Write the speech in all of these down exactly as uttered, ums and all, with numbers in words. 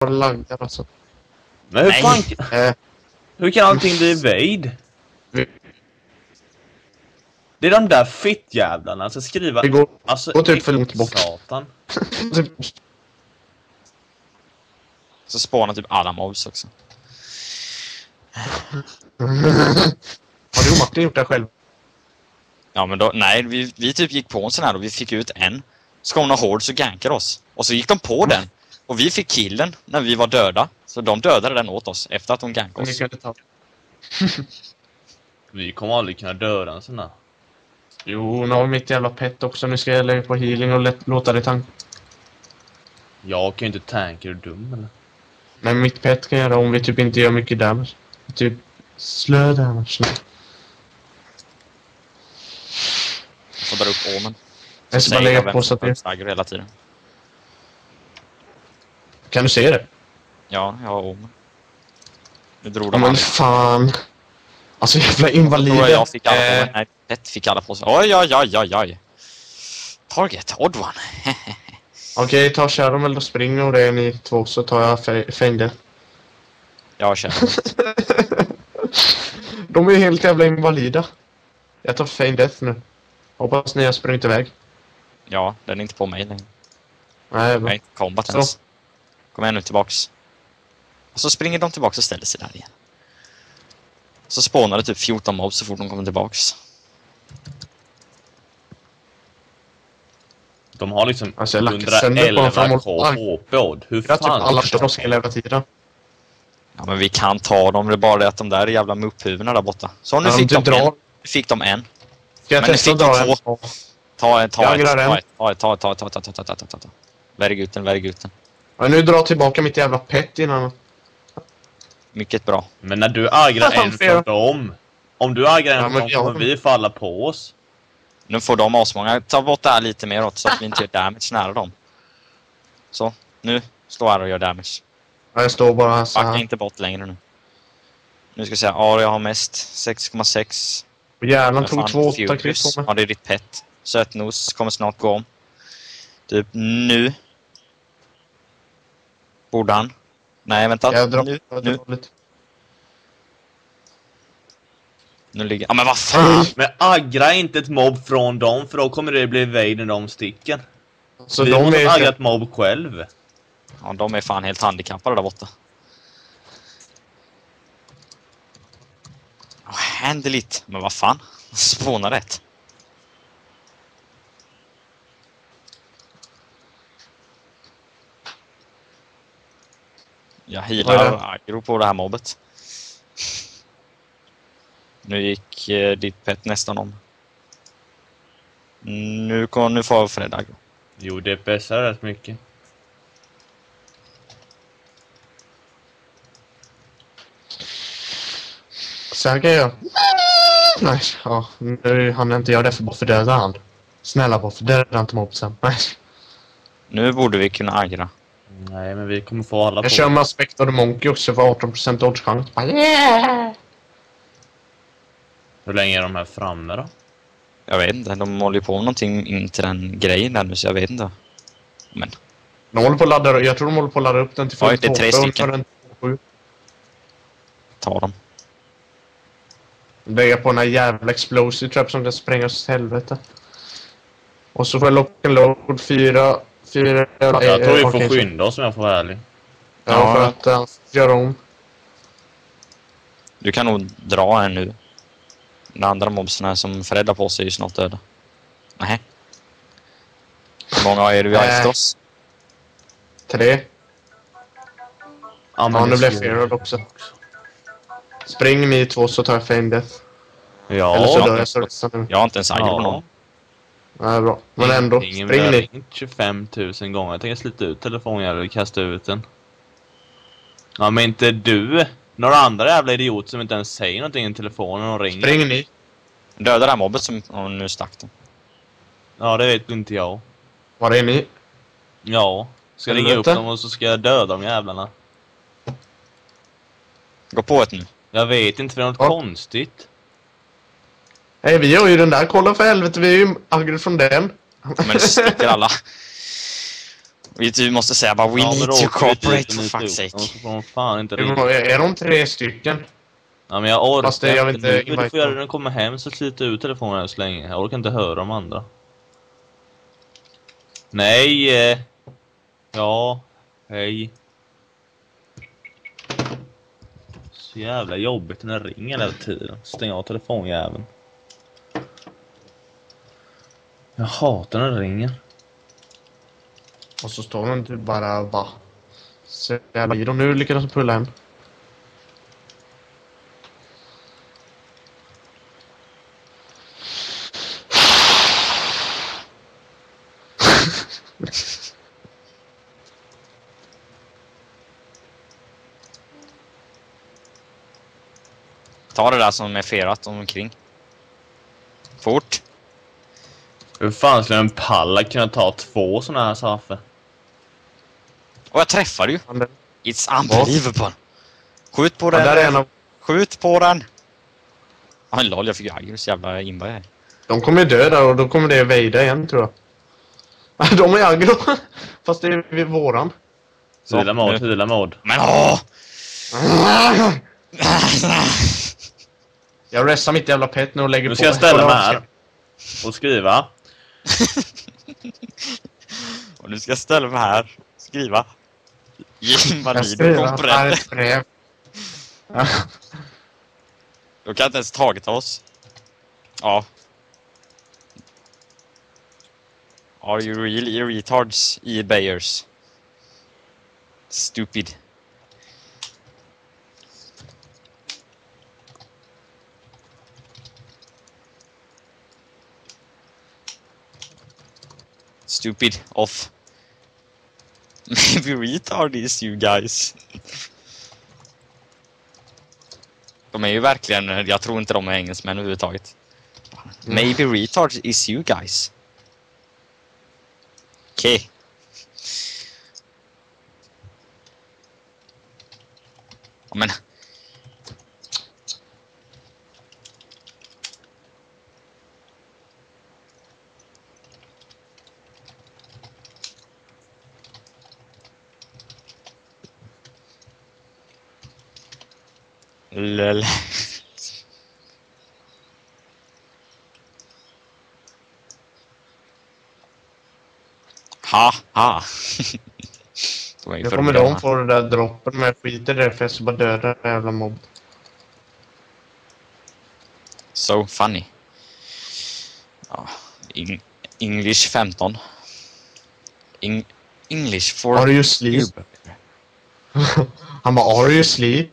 laggar alltså. Men hur Nej. fan... Eh, Hur kan allting bli evade? Det är de där fittjävlarna som skriver... det går, Alltså, går typ för långt bort. Satan. Så spånar typ alla mobs också. Har du och Martin gjort det själv? Ja men då, nej, vi, vi typ gick på en sån här och vi fick ut en. Så kom några hård så gankade oss. Och så gick de på den. Och vi fick killen när vi var döda. Så de dödade den åt oss efter att de gankade oss. Vi kommer aldrig kunna döda en sån där. Jo, nu har vi mitt jävla pet också. Nu ska jag lägga på healing och lätt, låta det tanka. Jag kan ju inte tanka, är du dum eller? Men mitt pet kan göra om vi typ inte gör mycket damage. Typ slö damage. Jag får dra upp ormen. Jag ska bara lägga på så att det... Stagger hela tiden. Kan du se det? Ja, jag har ormen. Nu drog Ja, de men aldrig. fan. Alltså jävla invalider. Jag, jag fick alla på eh... mig. Nej, Pet fick alla på sig. Oj, oj, oj, oj, oj. Target, odd one. Okej, okay, ta kör dem eller då springer och det är ni två så tar jag fängde. Jag kör. De är helt jävla invalida. Jag tar fein death nu. Hoppas ni har sprungit iväg. Ja, den är inte på mig längre. Nej, bra. Nej, combat ens. Kom igen nu tillbaks. Och så springer de tillbaks och ställer sig där igen. Så spånar det typ fjorton mobs så fort de kommer tillbaks. De har liksom alltså, hundraelva H P. Hur fan? Typ alla tröskel hela tiden. Ja, men vi kan ta dem. Det är bara det att de där är jävla mupphuvudena där borta. Så nu ja, fick de drar... en. Nu fick de en. Ska jag men testa att dra en? Två. Ta en, ta en, ta en. Ta en, ta ta ta ta ta ta ta ta ta. Värg ut den, värg ut den. Ja, nu drar tillbaka mitt jävla pet innan. Mycket bra. Men när du agrar en från dem. Om du agrar en ja, från dem kommer vi falla på oss. Nu får de asmånga. Ta bort det här lite mer åt så att vi inte gör damage nära dem. Så, nu står här och gör damage. Ja, jag står bara så här. Backa inte bort längre nu. Nu ska jag säga, Arya har mest sex komma sex. Och hjärnan tog två åtta kryss på mig. Ja, det är ditt pet. Sötnows kommer snart gå om. Typ nu. Borde han? Nej, vänta. Jag drar nu, nu. nu. Nu ligger... Ja, men vad fan! Men aggra inte ett mobb från dem, för då kommer det bli evade när de sticker. Så vi de måste är... agga ett mobb själv. Ja, de är fan helt handikappade där borta. Oh, händeligt. Men vad fan? Spånar rätt. Jag healar aggro på det här mobbet. Nu gick eh, ditt pet nästan om. Nu, kom, nu får Fred aggro. Jo, det pressar rätt mycket. Så här kan jag... Nej, ja. Nu hann jag inte göra det för bara för döda han. Snälla bara för döda inte mobsen. Nej. Nu borde vi kunna aggra. Nej, men vi kommer få alla jag på. Jag kör med aspekt av the monkey också för arton procent odds-chans. Yeah! Hur länge är de här framme då? Jag vet inte, de håller på med någonting in till den grejen där nu så jag vet inte. Men... De håller på att ladda, jag tror de håller på att ladda upp den till full det är tre stycken. Ta dem. Lägga på den här jävla explosive trap som kan sprängas till helvete. Och så får jag lock and load fyra... fyra jag tror äh, vi får skynda oss om jag får vara ärlig. Ja, ja. för att uh, göra om. Du kan nog dra en nu. De andra mobsarna som Fred på sig är ju snart döda. Nej. Hur många är du äh. efter oss? Tre. Ja, men ja, nu blev Fearod också. Spring ni två så tar jag Fame Death. Ja. Eller så dör jag så nu. Jag har inte ens aggro på någon. Nej, bra. Men ändå, ingen spring ni. tjugofem tusen gånger. Jag tänker slita ut telefonen eller kasta ut den. Ja, men inte du. Några andra jävla idiot som inte ens säger någonting i telefonen och ringer. Spring ni. Döda det här mobbet som oh, nu stack den. Ja, det vet inte jag. Var är ni? Ja. Ska ringa upp dem och så ska jag döda de jävlarna. Gå på ett nu. Jag vet inte, för det är något ja. konstigt. Hej, vi har ju den där. Kolla för helvete, vi är ju aggro från den. Men det sticker alla. Vi du måste säga bara we Ja, men need då to åker vi cooperate dit for och fuck's lite ut. sake. De får fan inte Är ringa. de- Är de tre stycken? Ja, men jag orkar Fast det- jag vill inte nu. invite Du får göra det dem. när de kommer hem, så sliter ut telefonen så länge. Jag orkar inte höra de andra. Nej. eh. Ja. Hej. Så jävla jobbigt när det ringer hela tiden. Stäng av telefonjäveln. Jag hatar när det ringer. Och så står de typ bara bara. Så jävla i dem. Nu lyckades de pulla hem. Ta det där som är ferat omkring. Fort. Hur fan skulle en palla kunna ta två såna här safer? Och jag träffade ju. Han- It's unbelievable. Skjut på Ja, den. där är en av, Skjut på den. Ah, lol, jag fick ju aggress jävla inberg här. de kommer dö där och då kommer det vejda igen tror jag. De är aggro. Fast det är vid våran. Så, Hila mod, nu. hila mod. Men åh! Jag restar mitt jävla pet nu och lägger Nu på. ska jag ställa mig här och skriva. Och nu ska jag ställa mig här. Skriva. Jag Invalid skriver och här komprett. ett brev. De kan inte ens tagit oss. Ja. Are you really retards, eBayers? Stupid. Stupid off. Maybe retard is you guys. De är ju verkligen, jag tror inte de är engelsmän överhuvudtaget. Maybe retard is you guys. Okej. Okay. Ja, men. Lol. Ha, ha. Nu kommer de få det där droppen med skiter där för jag ska bara döda den jävla mobb. So funny. Ja, Eng- English femton. Eng- English for... Are you sleep? Han bara, are you sleep?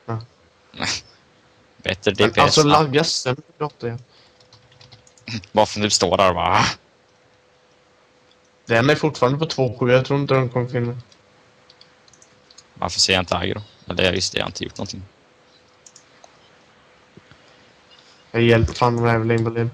Bättre D Men P S. alltså laggas sen datorn igen. Bara för att du står där och bara... Den är fortfarande på två sju. Jag tror inte den kommer finna. Varför ser jag inte aggro? Eller just det, jag har inte gjort någonting. Jag hjälper fan de jävla invalid.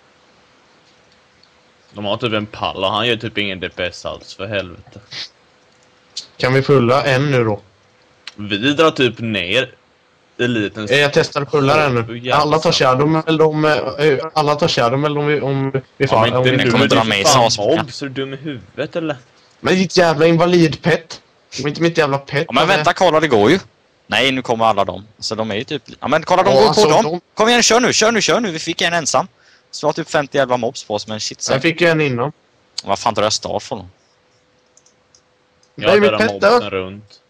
De har typ en pall och han gör typ ingen D P S alls, för helvete. Kan vi pulla en nu då? Vi drar typ ner eliten. Jag testar att pulla den nu. Alla tar shadow eller de... äh, Alla tar shadow eller om vi... Om vi Ja, fan, men om inte, vi det nu kommer kommer dra du med fan sig mobb, så är du dum i huvudet eller? Men ditt jävla invalidpet. Det var inte mitt jävla pet. Ja, men vänta, kolla, det går ju. Nej, nu kommer alla dem. Så de är ju typ... Ja, men kolla, de Ja, går alltså, på dem. de- Kom igen, kör nu, kör nu, kör nu. Vi fick en ensam. Så vi har typ femtio jävla mobs på oss, men shit. Så. Jag fick ju en innan. Vad fan tar jag start från dem? Nej, Jag mitt drar pet mobsen då. runt.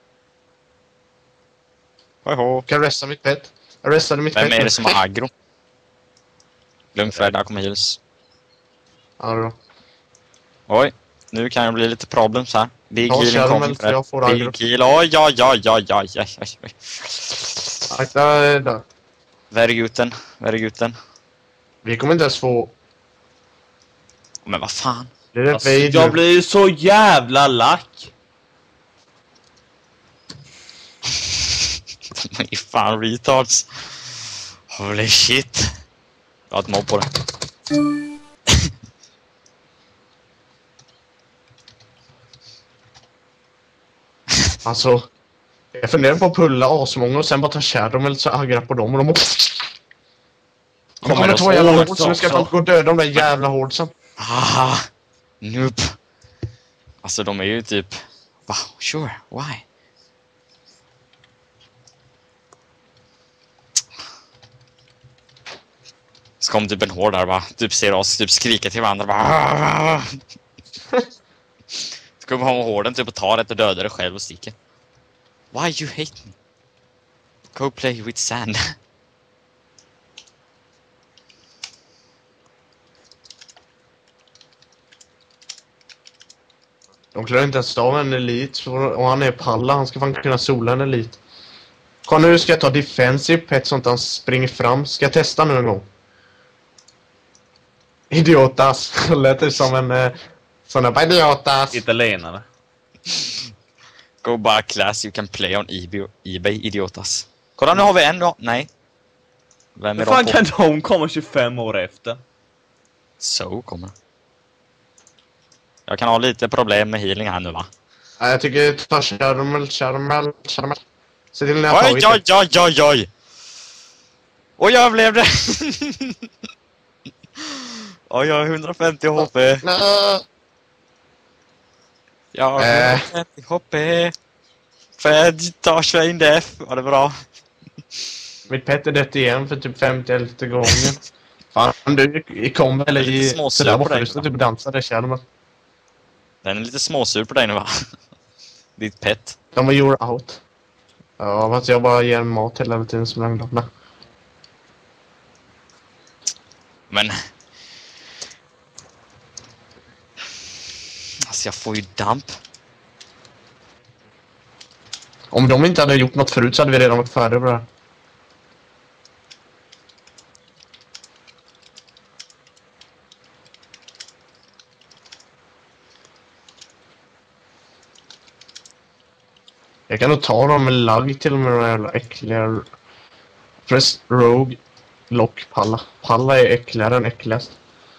Hojå. Kan jag resta mitt pet? Jag restade mitt Vem pet. är det som har aggro? Lugn Fred, där kommer heals. Ja då. Oj, nu kan det bli lite problems här. Big Ja, heal kör dem incoming väl, för jag får Fred. aggro. Big heal, oj, oj, oj, oj, oj, oj, oj, oj. Akta där. Very guten, very guten. Vi kommer inte ens få... Men vad fan? Det är Alltså, Vade jag nu. blir ju så jävla lack. De är fan retards. Holy shit. Jag har ett mobb på det. Alltså... Jag funderar på att pulla asmånga och sen bara ta shadow eller så aggra på dem och de... Kommer Kommer det två jävla så- hård så nu ska jag fan gå och döda de där jävla hårdsen. Ah, noob. Alltså de är ju typ... Wow, sure, why? Så kom typ en hår där bara, typ ser oss typ skrika till varandra bara. Så kommer han hården typ och tar ett och dödar det själv och sticker. Why you hate me? Go play with sand. De klarar inte ens av en elit och han är palla. Han ska fan kunna sola en elit. Kom nu, ska jag ta defensive pet sånt han springer fram. Ska jag testa nu en gång? Idiotas. Lät det som en eh, sån där idiotas. Italienare. Go buy a class you can play on eBay, eBay idiotas. Kolla, nu har vi en då. Nej. Vem är Hur fan de kan de komma tjugofem år efter? Så kommer. Jag kan ha lite problem med healing här nu, va? Ja, jag tycker ta Charmel, Charmel, Charmel. Se till när jag Oj, oj, oj, oj, oj! Och jag överlevde! Oj, jag har hundrafemtio H P. Nej. Jag har Äh. hundrafemtio H P. Fed tar Svein Def. Var det bra? Mitt pet är dött igen för typ femtioelfte gången. Fan, du i kom eller Lite i småsur sådär på borta. dig, Du står va? typ och dansar där, Charmel. Den är lite småsur på dig nu, va? Ditt pet. De var you're out. Ja, fast jag bara ger mat hela tiden som lögndoppna. Men... Alltså, jag får ju damp. Om de inte hade gjort något förut så hade vi redan varit färdiga på det här. Jag kan nog ta dem med lagg till och med de jävla äckliga... Press Rogue Lock Palla. Palla är äckligare än äckligast.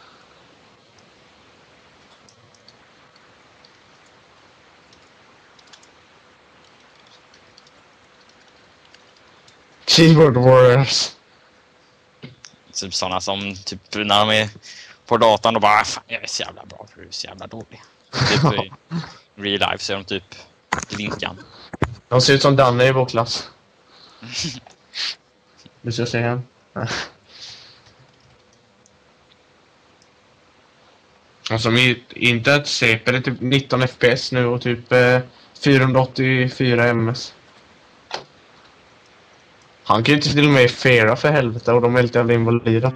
Keyboard Warriors. Typ sådana som typ när de är på datorn och bara fan, jag är så jävla bra för du är så jävla dålig. Typ i real life så är de typ linkan. De ser ut som Danne i vår klass. Du ska se här. Alltså mitt internet C P är typ nitton F P S nu och typ eh, fyrahundraåttiofyra M S. Han kan ju till och med fera för helvete och de är helt jävla invalida.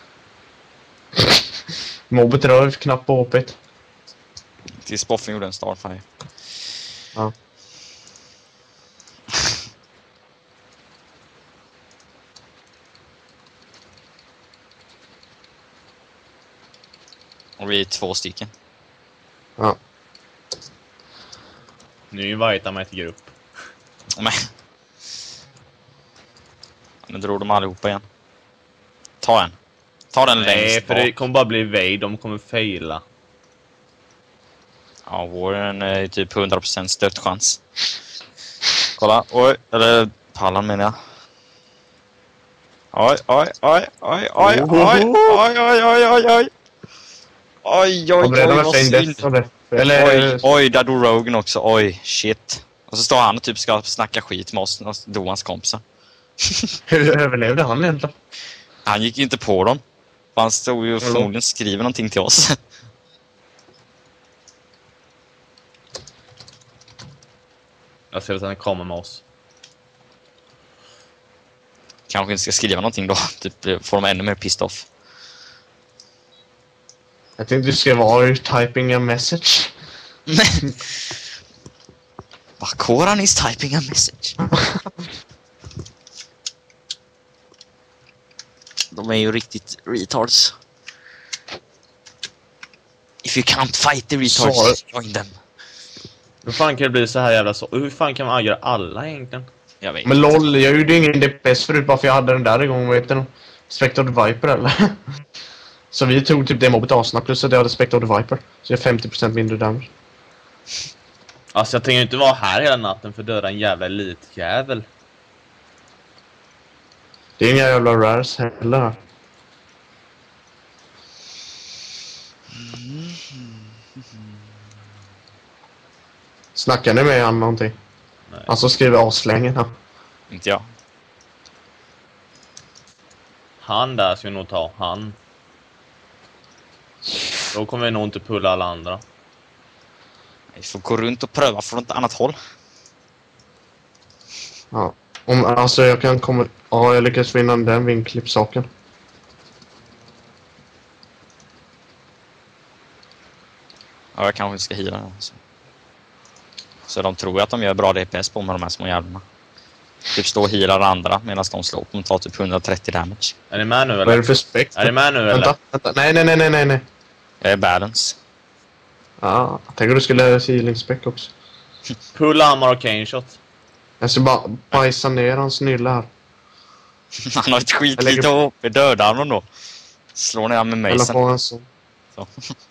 Mobbet rör knappt på H P. Till Spoffen gjorde en Starfire. Ja. Och vi är två stycken. Ja. Nu invitar mig till grupp. Men... Nu drog de allihopa igen. Ta en. Ta den Nej, längst för bak. det kommer bara bli väg. De kommer faila. Ja, våren är typ hundra procent stört chans. Kolla, oj, eller pallan menar jag. Oj, oj, oj, oj, oj, oj, oj, oj, oj, oj, oj. Oj, oj, oj, vad synd. Oj, oj, där dog Rogan också. Oj, shit. Och så står han och typ ska snacka skit med oss och dog hans kompisar. Hur överlevde han egentligen? Han gick ju inte på dem. Han stod ju förmodligen skriver någonting till oss. Jag ser att han kommer med oss. Kanske inte ska skriva någonting då. Typ får de ännu mer pissed off. Jag tänkte du ska vara typing a message. Koran is typing a message. De är ju riktigt retards. If you can't fight the retards, Så. join them. Hur fan kan det bli så här jävla så? Hur fan kan man agera alla egentligen? Jag vet. Men lol, jag gjorde ingen D P S förut bara för jag hade den där igång, vad heter den? Spectred Viper eller? Så vi tog typ det mobbet asnabbt plus att jag hade Spectred Viper. Så jag är femtio procent mindre damage. Alltså jag tänker inte vara här hela natten för att döda en jävla elitjävel. Det är inga jävla rares heller. Snackar ni med han någonting? Nej. Alltså skriver aslängen här. Inte jag. Han där ska vi nog ta. Han. Då kommer vi nog inte pulla alla andra. Vi får gå runt och pröva från ett annat håll. Ja. Om, alltså jag kan komma... Ja, jag lyckas vinna den vinklippsaken. Ja, jag kanske ska hila den. Så. så de tror att de gör bra D P S på med de här små jävlarna. Typ stå och healar andra medan de slår på och tar typ hundratrettio damage. Är ni med nu eller? Vad är det för spekt? Är ni med nu eller? Vänta, vänta. Nej, nej, nej, nej, nej, nej. Jag är balance. Ja, jag tänker du skulle healing spec också. Pulla armor och cane shot. Jag ska bara bajsa ner hans nylla här. Han har ett skit lägger... lite upp i dödarmen då. Slår ner med mig Eller sen. på en sån. Så.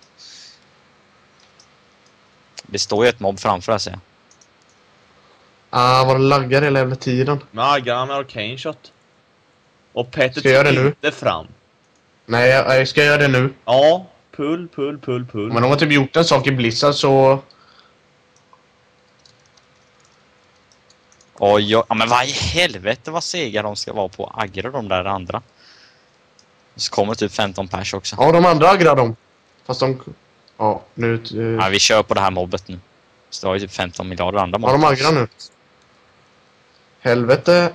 Det står ju ett mobb framför här, ser jag. Ah, vad det laggar hela jävla tiden. Med aggarna med arcane shot. Och Petter Ska jag göra det nu? inte fram. Nej, jag, jag ska göra det nu. Ja, pull, pull, pull, pull. Men de har typ gjort en sak i Blizzard så... Oj, ja, men vad i helvete vad sega de ska vara på aggra de där andra. Så kommer typ femton pers också. Ja, de andra aggrar dem. Fast de... Ja, nu... Uh... Ja, vi kör på det här mobbet nu. Så det har ju typ femton miljarder andra mobb. Ja, de aggrar nu. Helvete.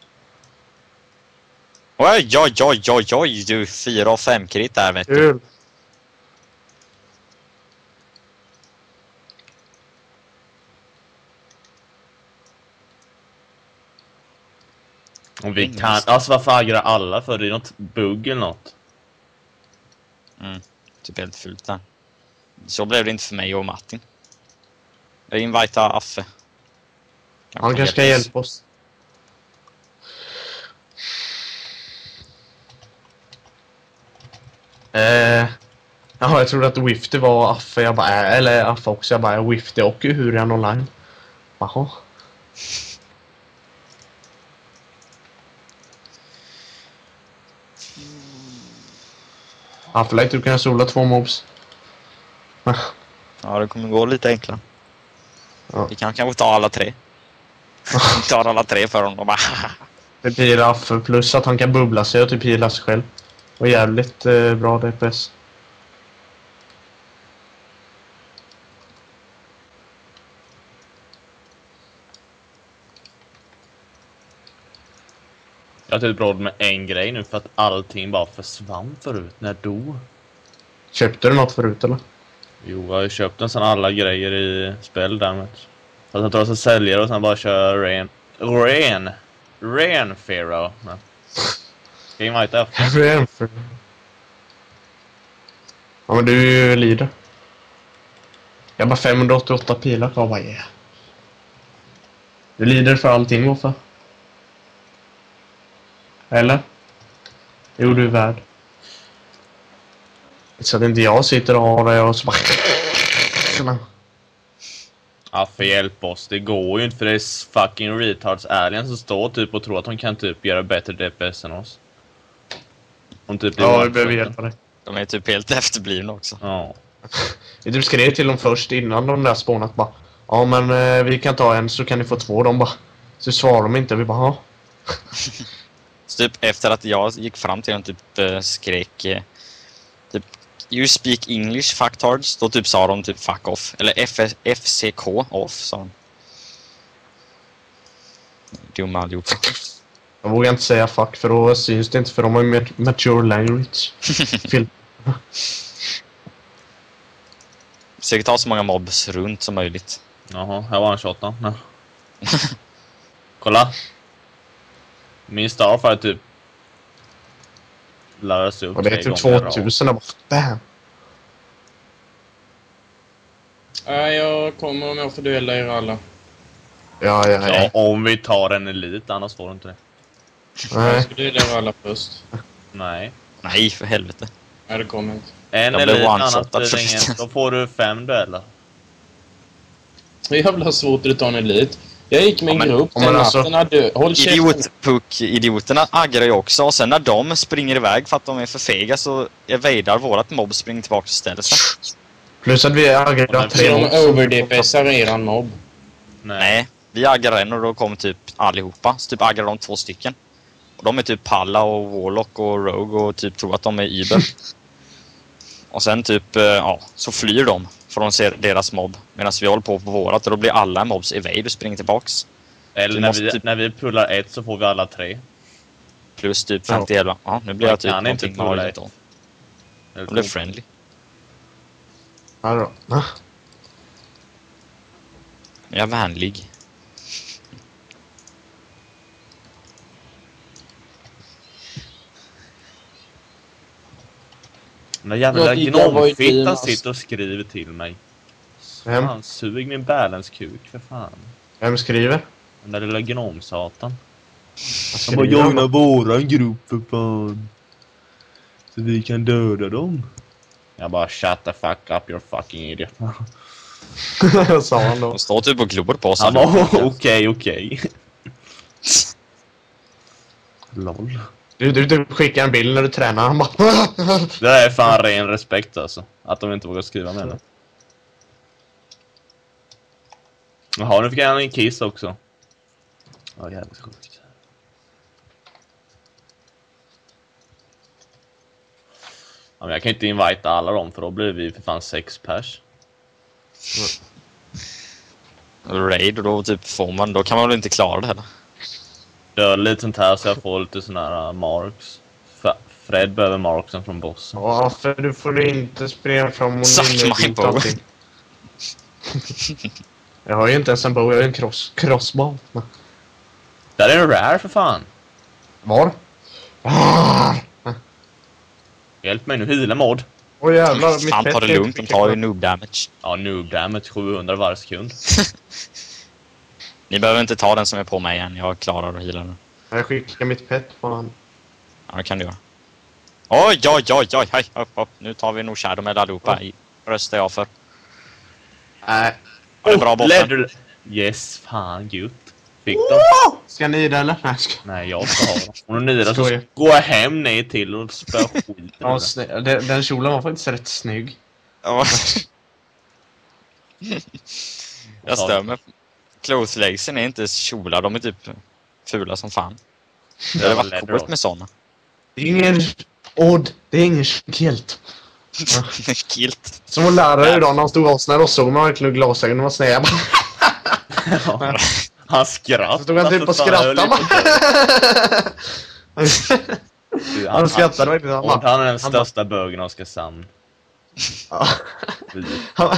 Oj, oj, oj, oj, oj, du. Fyra och fem krit där, vet du. Kul. Och vi kan... Alltså varför aggrar alla för? Det är något bugg eller något. Mm, typ helt fult där. Så blev det inte för mig och Martin. Jag inviterar Affe. Han kanske ska hjälpa oss. Eh, ja, jag trodde att Wifty var Affe. Jag bara, äh, eller Affe också. Jag bara, Wifty och hur är han online? Jaha. Affe, lät du kan sola två mobs. Ja, det kommer gå lite enklare. Ja. Vi kan kanske ta alla tre. Vi tar alla tre för honom och bara... Det blir Affe plus att han kan bubbla sig och typ heala sig själv. Och jävligt eh, bra D P S. Jag har typ råd med en grej nu för att allting bara försvann förut. När då? Köpte du något förut eller? Jo, jag har ju köpt en sån alla grejer i spel därmed. Så att jag tar så säljer och sen bara kör ren... Ren! Ren Pharaoh. Ja. Ska jag invita efter? Ja, men du är ju leader. Jag har bara femhundraåttioåtta pilar kvar. Vad yeah. Du lider för allting, varför? Eller? Jo, du är värd. Så att inte jag sitter och har det och så bara... Ja, för hjälp oss. Det går ju inte för det är fucking retards aliens som står typ och tror att de kan typ göra bättre D P S än oss. Om typ ja, vi behöver hjälpa dig. De är typ helt efterblivna också. Ja. Vi typ skrev till dem först innan de där spånat bara. Ja, men eh, vi kan ta en så kan ni få två. De bara... Så svarar de inte. Vi bara, ja. Så typ efter att jag gick fram till dem typ äh, skrek... Äh, typ... You speak English, fucktards. Då typ sa de typ fuck off. Eller F C K off, sa de. Dumma allihopa. Jag vågar inte säga fuck för då syns det inte för de har ju mature language. Film. Försöker ta så många mobs runt som möjligt. Jaha, här var en shot då. Ja. Kolla. Min Starfire typ lärdes upp. Och det är typ tvåtusen där bara. Bam. Ja, jag kommer om jag får duella er alla. Ja, ja, ja. Ja, om vi tar en elit, annars får du inte det. Nej. Jag ska duella er alla först. Nej. Nej, för helvete. Ja, det kommer inte. En Jag elit, blev annars one-shotad blir det ingen. Då får du fem dueller. Det är jävla svårt att ta en elit. Jag gick med en Ja, men- grupp ja, den men alltså- natten. Hade... Håll käften. Idiotpuck-idioterna aggrar ju också. Och sen när de springer iväg för att de är för fega så evadar vårat mobb springer tillbaka och ställer sig. Plus att vi aggar tre Så de mobs. over-D P S-ar eran mobb. Nej. Nej, vi aggar en och då kommer typ allihopa. Så typ aggar de två stycken. Och de är typ Palla och Warlock och Rogue och typ tror att de är Iber. Och sen typ, eh, ja, så flyr de för de ser deras mobb. Medan vi håller på på vårat och då blir alla mobs evade och springer tillbaks. Eller Vi när måste vi, typ- när vi pullar ett så får vi alla tre. Plus typ femtioelva. Ja, nu blir Man jag typ kan inte någonting pulla möjligt ett. då. De blev friendly. Här då. Ah. Jag är vänlig. Den jävla Jag tycker jag var ju fin, gnomfittan alltså. sitter och skriver till mig. Vem? Fan, sug min balance-kuk för fan. Vem skriver? Den där lilla gnomsatan. Han bara joina våran grupp för fan. Så vi kan döda dem. Jag bara shut the fuck up, you're fucking idiot. Sa han då. De står typ och glor på oss. Han bara okej, okej. Lol. Du, du, du skickar en bild när du tränar. Han bara... Det där är fan ren respekt alltså. Att de inte vågar skriva med det. Jaha, nu fick jag en kiss också. Ja, jävligt sjukt. Ja, men jag kan inte invita alla dem för då blir vi för fan sex pers. Raid och då typ får man, då kan man väl inte klara det heller. Döda lite sånt här så jag får lite såna här uh, marks. F Fred behöver marksen från bossen. Ja, för du får inte springa fram och Suck in my och bow. allting. Jag har ju inte ens en bow, jag har en cross, crossbow. Där är en rare för fan. Var? Ah! Hjälp mig nu, heala mod. Åh jävlar, mitt Fan, pet ta det kan lugnt, inte de skicka tar ju på. noob damage. Ja, noob damage sjuhundra varje sekund. Ni behöver inte ta den som är på mig än, jag klarar att heala den. Jag skickar mitt pet på honom. Ja, det kan du göra. Oj, oj, oj, oj, hej, upp, upp. Nu tar vi nog Shadow med allihopa. I röstar jag för. Nej. Var det bra botten? Ledder. Yes, fan gud. Fick de? Ska ni det eller? Nej, ska... Nej, jag ska ha dem. Om du nidar så Skojar. går jag hem ner till och spör skit. Ja, sne- den, den kjolen var faktiskt rätt snygg. Ja. Jag stör mig. Clotheslegsen är inte kjolar, de är typ fula som fan. Det hade varit coolt med såna. Det är ingen odd, det är ingen kilt. Kilt. Som vår lärare idag när han stod och snäll och såg man verkligen glasögonen var snäva. Ja. Han skrattade. Så stod han typ och för fan, skrattade. jag höll lite på. Han skrattade verkligen. Och Han han är den han största bögen av Oskarshamn. Ja. Fy. Han-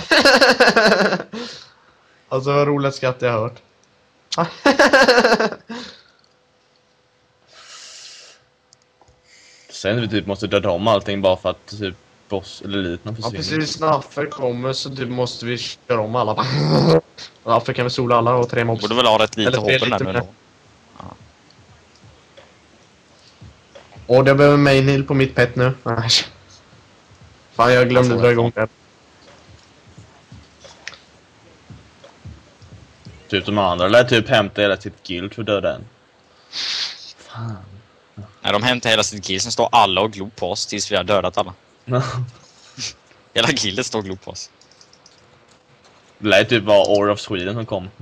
Alltså vad roligt skratt jag har hört. Sen vi typ måste döda om allting bara för att typ boss eller eliten Ja, försvinner. precis när Affer kommer så typ måste vi köra om alla. Ja, Affer kan vi sola alla och tre mobs. Borde väl ha rätt lite Eller hopp lite där nu mer. ändå. Och jag behöver main heal på mitt pet nu. Nej. Fan, jag glömde dra igång det. Typ de andra eller typ hämta hela sitt guild för att döda en. Fan. Nej, de hämtar hela sitt kill, sen står alla och glor på oss tills vi har dödat alla. Hela killet står och glor på oss. Det lär typ vara Order of Sweden som kom.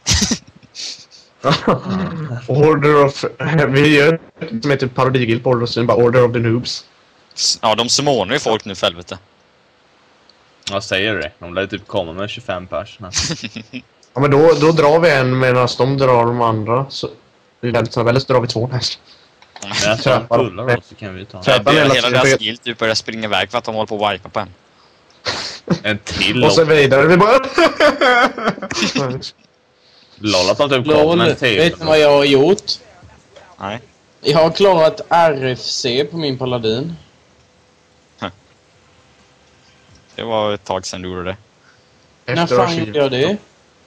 Order of... Vi gör ett som heter parodigil på Order of Sweden, bara Order of the Noobs. Ja, de summonar ju folk nu för helvete. Jag säger det. De lär typ komma med tjugofem pers. Ja, men då, då drar vi en medan de drar de andra. Så vi väldigt snabbt, eller så drar vi två näst. Men jag tror de pullar då så kan vi ta Träffar Hela, hela hela tiden. deras guild typ börjar springa iväg för att de håller på att wipa på en. en till. Och så vidare, vi bara... Lolla som typ kom Lol, med en till. vet ni vad jag har gjort? Nej. Jag har klarat R F C på min paladin. Det var ett tag sedan du gjorde det. När fan gjorde jag det?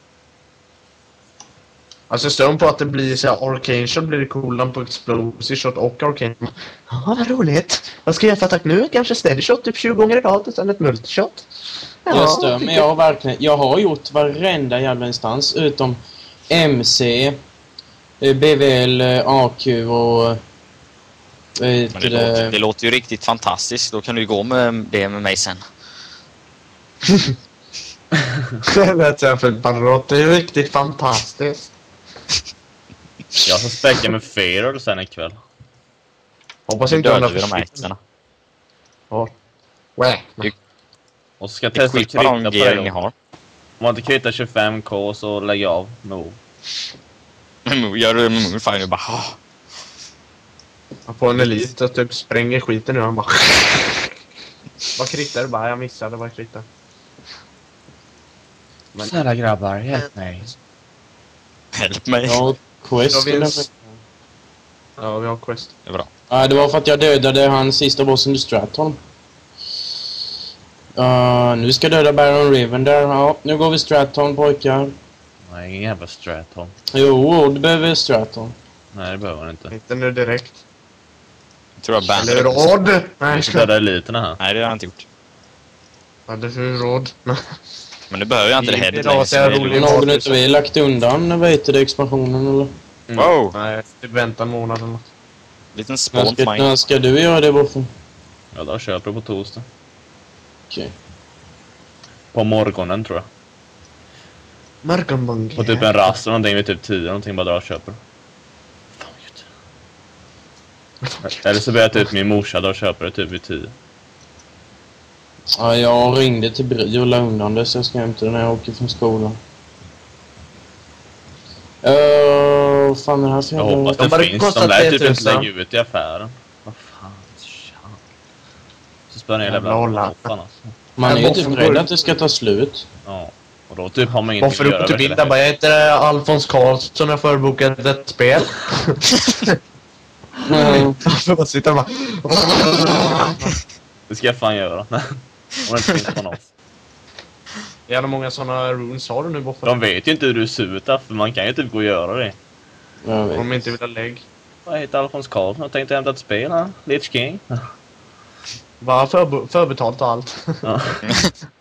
Alltså stön på att det blir så här Arcane Shot blir det cooldown på Explosive Shot och Arcane. Ja, vad roligt. Vad ska jag göra för attack nu? Kanske Steady Shot typ tjugo gånger i rad och sen ett Multishot. Ja, Jag stör mig, jag har verkligen... Jag har gjort varenda jävla instans utom M C, B V L, A Q och... Vet Men det, låter, det låter ju riktigt fantastiskt. Då kan du ju gå med det med mig sen. Det lät jag för barrott. Det är riktigt fantastiskt. Jag ska späcka med Feral sen ikväll. Hoppas Nu inte dödar hon vi har de här äcklena. Ja. Wä. Och så ska jag Vi testa att skippar de kritta på gear det. ni har. Om man inte kritar tjugofem k så lägger jag av move. Gör du med Moonfire nu bara... "Ah." Han får en elit och typ spränger skiten nu. Han bara... Vad krittade bara? Jag missade vad jag krittade. Men... Snälla grabbar, hjälp mig. Hjälp mig. Ja, quest. Då eller? finns... Ja, vi har quest. Det är bra. Ja, det var för att jag dödade han sista bossen i Stratholm. Uh, nu ska jag döda Baron Riven där. Ja, nu går vi Stratholm, pojkar. Nej, ingen jävla Stratholm. Jo, du behöver Stratholm. Nej, det behöver man inte. Inte nu direkt. Jag tror jag bandade. Eller råd! Nej, Jag jag ska ska... döda eliterna här. Nej, det har jag inte gjort. Ja, det är råd. Men nu behöver jag inte det Det är heller bra längre. att så jag det är är rolig. lugnt. Någon utav er lagt undan, vad heter det, expansionen eller? Mm. Wow! Nej, typ vänta en månad eller något. Liten När spawn ska, mine. när ska du göra det, Boffen? Ja, då köper du på torsdag. Okej. På morgonen tror jag. Mörkenbung. På typ en rast och någonting vid typ tio någonting bara dra och köper. Fan vad gött. Eller så ber jag typ min morsa då och köper det typ vid tio. Ja, jag ringde till Bry och la undan det så jag ska hämta det när jag åker från skolan. Uh, vad fan är det här för Jag jävla... hoppas De det bara finns. kostar De lär tre typ inte tusen. lägga ut i affären. Vad fan, tja. Så spör ni hela Jävla olla. hoppan alltså. Man är ju Boffen typ går rädd ut. att det ska ta slut. Ja. Och då typ har man ingenting Varför att du göra. på typ verkar bilden det. bara, jag heter Alfons Karlsson, jag förbokat ett spel. Mm. Varför bara sitter och bara... Det ska jag fan göra. Om det inte finns på något. Jävla många sådana runes har du nu, Boffen. De vet ju inte hur du ser ut, för man kan ju typ gå och göra det. Jag vet. Om de inte vill ha lägg. Jag heter Alfons Karlsson och tänkte hämta ett spel här. Lich King. Bara för, förbetalt och allt. Ja.